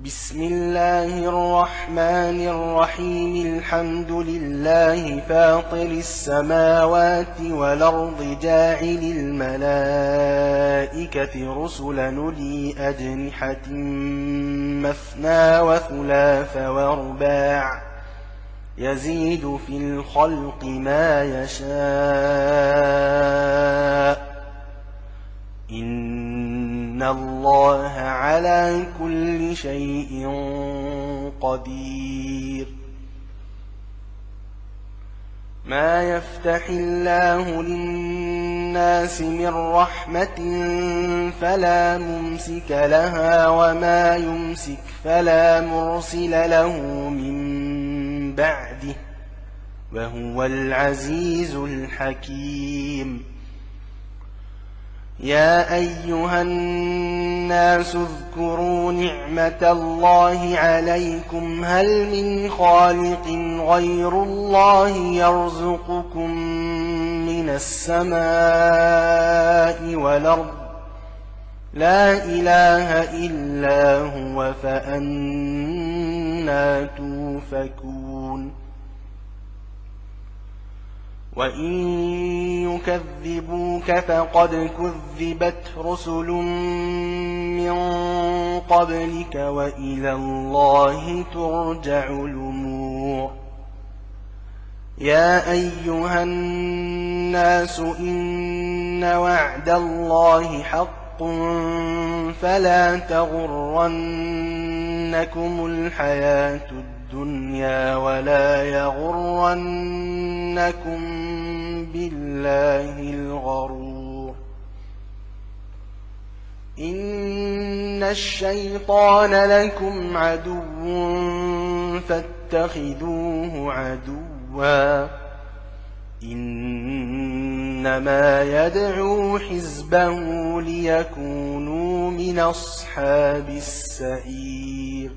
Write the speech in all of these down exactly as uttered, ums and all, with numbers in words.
بسم الله الرحمن الرحيم الحمد لله فاطر السماوات والأرض جاعل الملائكة رسلا أولي أجنحة مثنى وثلاث ورباع يزيد في الخلق ما يشاء إن الله على كل شيء قدير. ما يفتح الله للناس من رحمة فلا ممسك لها وما يمسك فلا مرسل له من بعده وهو العزيز الحكيم. يا أيها الناس اذكروا نعمة الله عليكم هل من خالق غير الله يرزقكم من السماء والأرض لا إله إلا هو فأنى توفكون. وإن يكذبوك فقد كذبت رسل من قبلك وإلى الله ترجع الأمور. يا أيها الناس إن وعد الله حق فلا تغرنكم الحياة الدنيا ولا يغرنكم بالله الغرور. إن الشيطان لكم عدو فاتخذوه عدوا إنما يدعو حزبه ليكونوا من أصحاب السعير.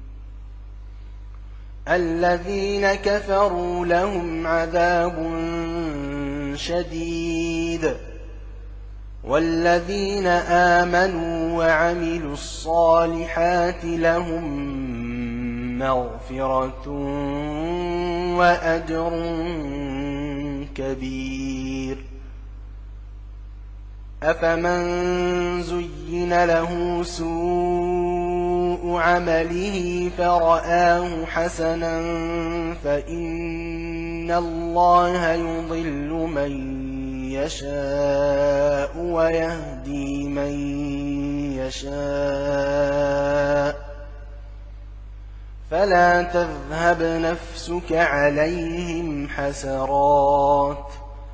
الذين كفروا لهم عذاب شديد والذين آمنوا وعملوا الصالحات لهم مغفرة وأجر كبير. أفمن زين له سوء عمله فرآه حسنا فإن الله يضل من يشاء ويهدي من يشاء فلا تذهب نفسك عليهم حسرات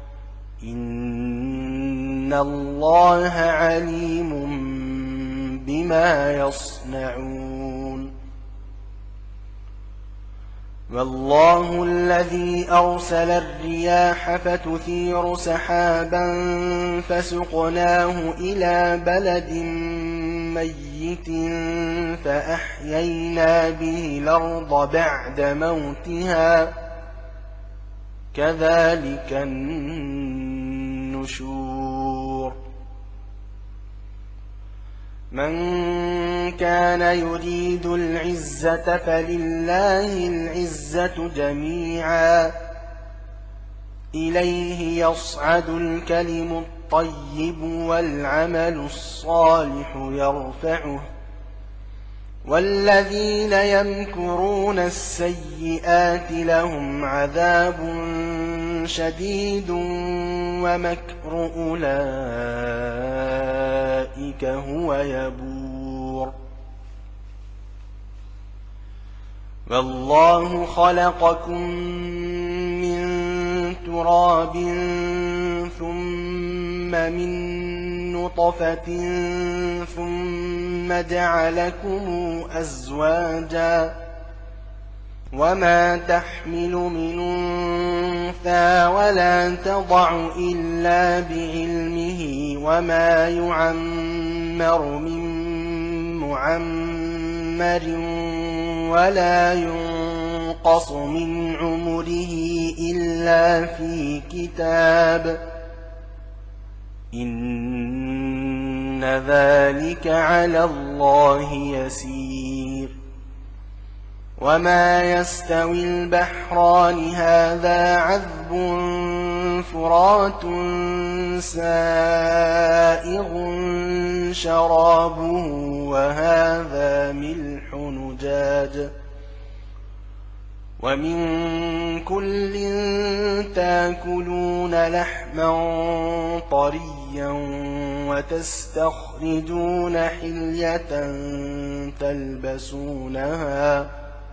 إن الله عليم بما يصنعون. والله الذي أرسل الرياح فتثير سحابا فسقناه إلى بلد ميت فأحيينا به الأرض بعد موتها كذلك النشور. من كان يريد العزة فلله العزة جميعا إليه يصعد الكلم الطيب والعمل الصالح يرفعه والذين يمكرون السيئات لهم عذاب شديد ومكر أولئك هو يبور. والله خلقكم من تراب ثم من نطفة ثم جعلكم أزواجا وما تحمل من أنثى ولا تضع إلا بعلمه وما يعمر من معمر ولا ينقص من عمره إلا في كتاب إن ذلك على الله يسير. وما يستوي البحران هذا عذب فرات سائغ شرابه وهذا ملح نجاج ومن كل تاكلون لحما طريا وتستخرجون حلية تلبسونها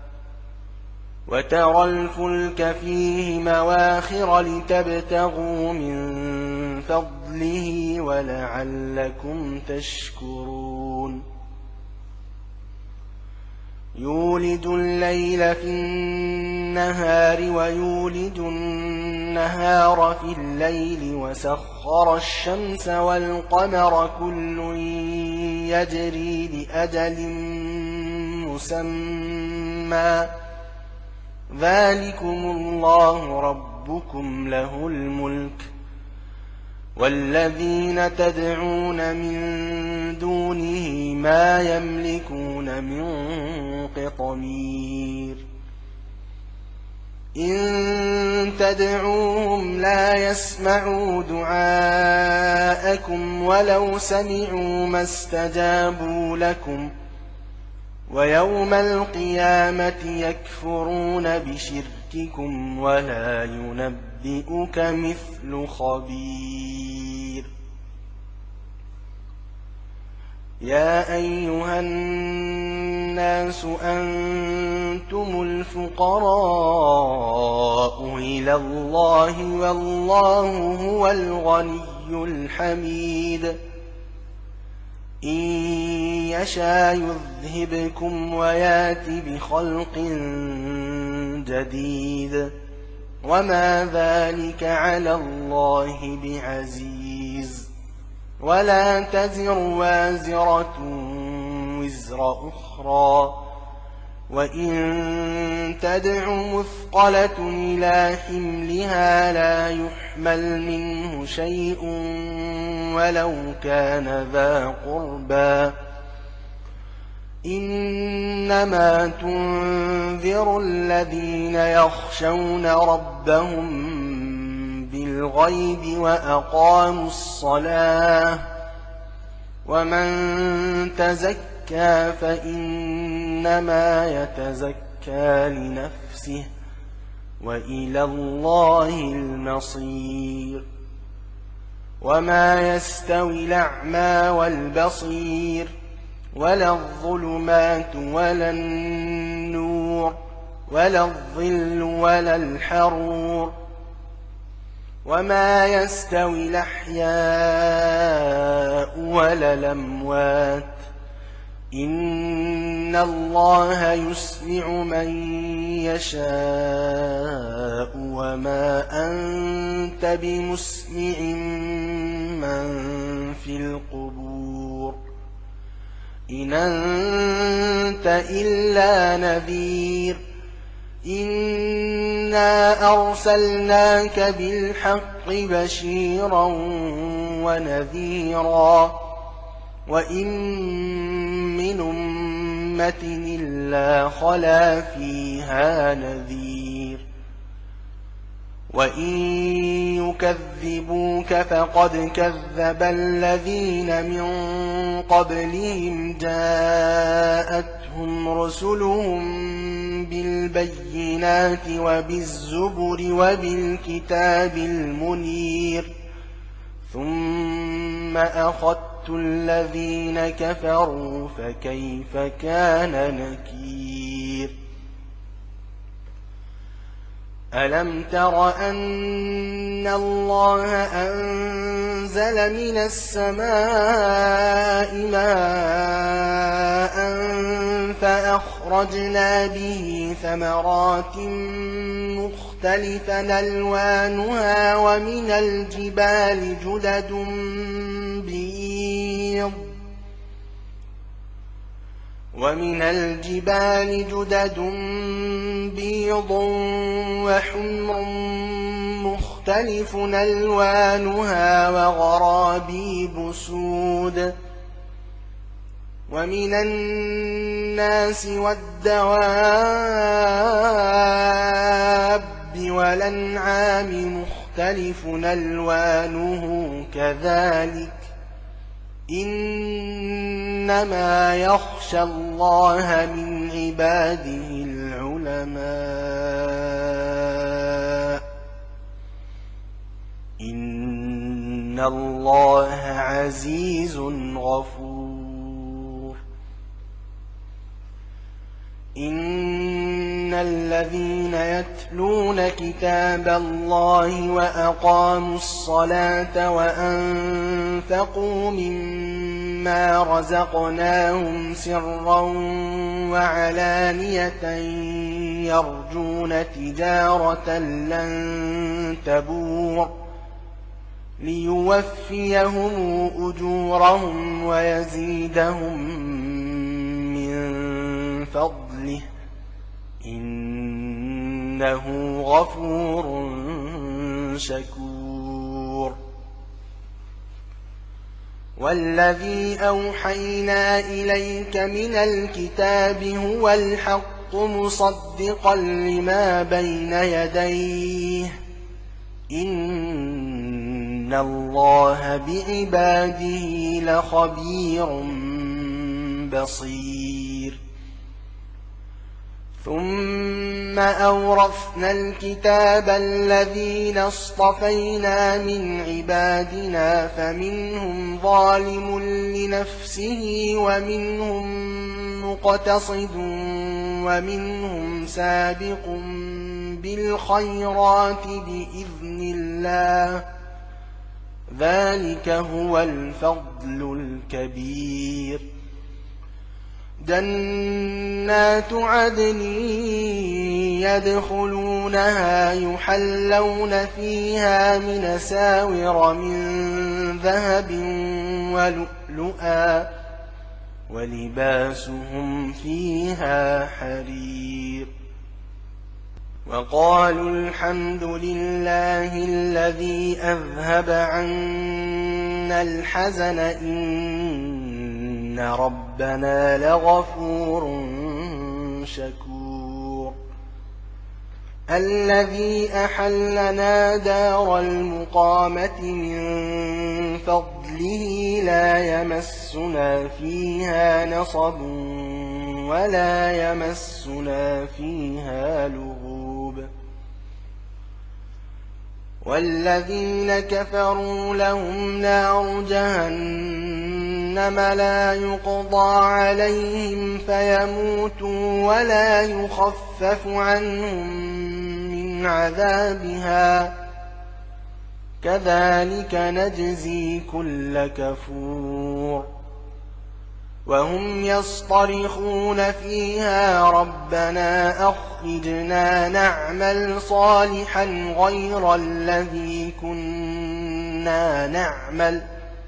وترى الفلك فيه مواخر لتبتغوا من فضله ولعلكم تشكرون يولج الليل في النهار ويولج النهار في الليل وسخر الشمس والقمر كل يجري لأجل مسمى ذلكم الله ربكم له الملك والذين تدعون من دونه ما يملكون من قطمير إن تدعوهم لا يسمعوا دعاءكم ولو سمعوا ما استجابوا لكم ويوم القيامة يكفرون بشرككم ولا ينبئك مثل خبير يا أيها الناس أنتم الفقراء إلى الله والله هو الغني الحميد إن يشاء يذهبكم ويات بخلق جديد وما ذلك على الله بعزيز ولا تزر وازرة وزر أخرى وإن تدع مثقلة إلى حملها لا يحمل منه شيء ولو كان ذا قربى إنما تنذر الذين يخشون ربهم بالغيب وأقاموا الصلاة ومن تزكى فإنما يتزكى لنفسه وإلى الله المصير وما يستوي الأعمى والبصير ولا الظلمات ولا النور ولا الظل ولا الحرور وما يستوي الأحياء ولا الأموات إن الله يسمع من يشاء وما أنت بمسمع من في القبور إن أنت إلا نذير إنا أرسلناك بالحق بشيرا ونذيرا وإن من أمة إلا خلا فيها نذير وإن يكذبوك فقد كذب الذين من قبلهم جاءتهم رسلهم بالبينات وبالزبر وبالكتاب المنير ثم أخذت الذين كفروا فكيف كان نكير ألم تر أن الله أنزل من السماء ماء فأخرجنا به ثمرات مختلفا ألوانها ومن الجبال جدد بيض ومن الجبال جدد بيض وحمر مختلف ألوانها وغرابيب سود ومن الناس والدواب والأنعام مختلف ألوانه كذلك إنما يخشى الله من عباده العلماء إن الله عزيز غفور إن الذين يتلون كتاب الله وأقاموا الصلاة وأنفقوا مما رزقناهم سرا وعلانية يرجون تجارة لن تبور ليوفيهم أجورهم ويزيدهم من فضله إنه غفور شكور والذي أوحينا إليك من الكتاب هو الحق مصدقا لما بين يديه إن الله بعباده لخبير بصير ثم أورثنا الكتاب الذين اصطفينا من عبادنا فمنهم ظالم لنفسه ومنهم مقتصد ومنهم سابق بالخيرات بإذن الله ذلك هو الفضل الكبير جنات عدن يدخلونها يحلون فيها من أساور من ذهب ولؤلؤا ولباسهم فيها حرير وقالوا الحمد لله الذي أذهب عنا الحزن إن ربنا لغفور شكور الذي أحلنا دار المقامة من فضله لا يمسنا فيها نصب ولا يمسنا فيها لغوب والذين كفروا لهم نار جهنم لا يقضى عليهم فيموتوا ولا يخفف عنهم من عذابها كذلك نجزي كل كفور وهم يصطرخون فيها ربنا أخرجنا نعمل صالحا غير الذي كنا نعمل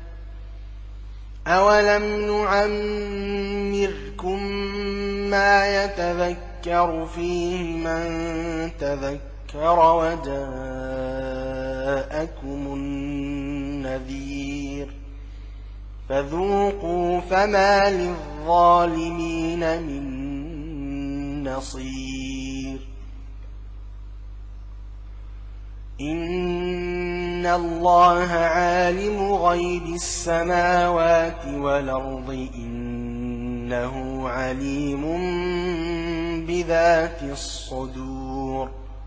أولم نعمركم ما يتذكر فيه من تذكر وجاءكم النذير فذوقوا فما للظالمين من نصير إن الله عالم غيب السماوات والأرض إنه عليم بذات الصدور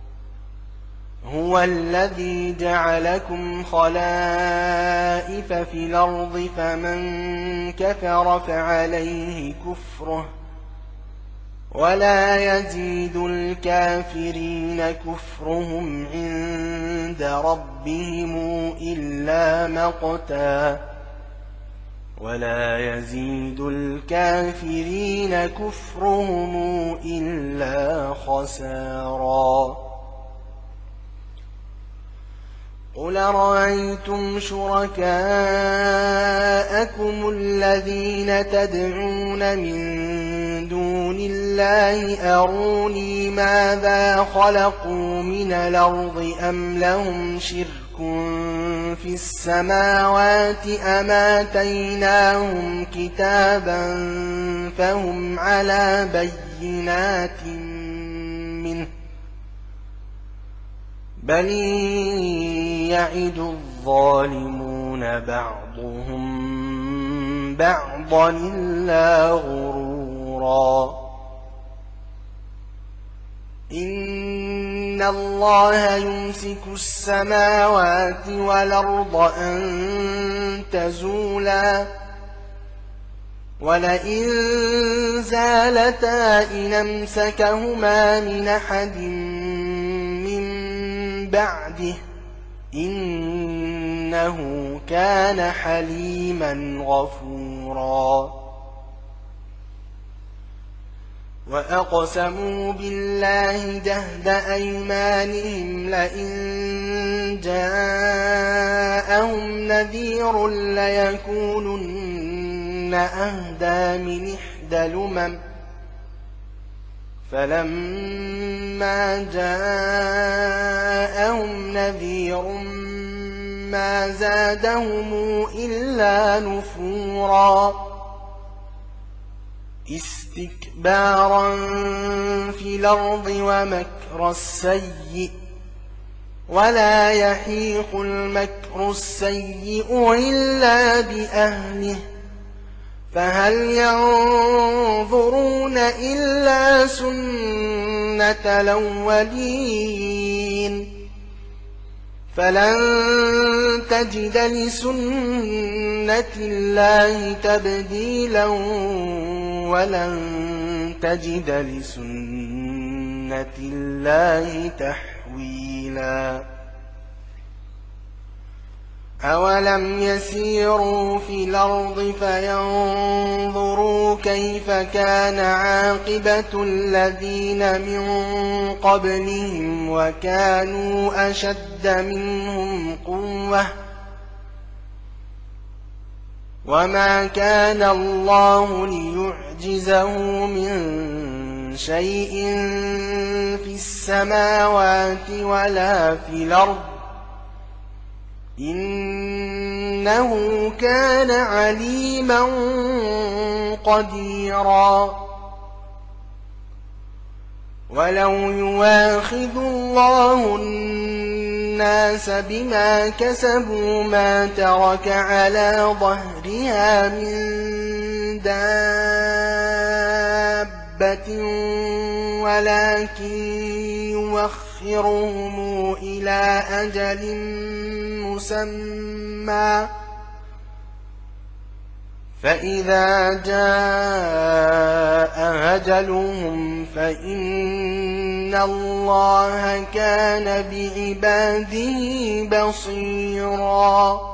هو الذي جعلكم خلائف في الأرض فمن كفر فعليه كفره ولا يزيد الكافرين كفرهم عند ربهم إلا مقتا ولا يزيد الكافرين كفرهم إلا خسارا قل رأيتم شركاءكم الذين تدعون من دون الله أروني ماذا خلقوا من الأرض أم لهم شرك في السماوات أم آتيناهم كتابا فهم على بينات منه بل يعد الظالمون بعضهم بعضا إلا غرورا إن الله يمسك السماوات والأرض أن تزولا ولئن زالتا إن أمسكهما من أحد من بعده إنه كان حليما غفورا وأقسموا بالله جهد أيمانهم لئن جاءهم نذير ليكونن أهدى من إحدى الأمم فلما جاءهم نذير ما زادهم إلا نفورا استكبارا في الأرض ومكر السيء ولا يحيق المكر السيء إلا بأهله فهل ينظرون إلا سنة الأولين فلن تجد لسنة الله تبديلا ولن تجد لسنة الله تحويلا أولم يسيروا في الأرض فينظروا كيف كان عاقبة الذين من قبلهم وكانوا أشد منهم قوة وما كان الله ليعجزه من شيء في السماوات ولا في الأرض إنه كان عليما قديرا ولو يواخذ الله الناس بما كسبوا ما ترك على ظهرها من دابة ولكن يوخرهم إلى أجل مسمى فإذا جاء أجلهم فإن الله كان بعباده بصيراً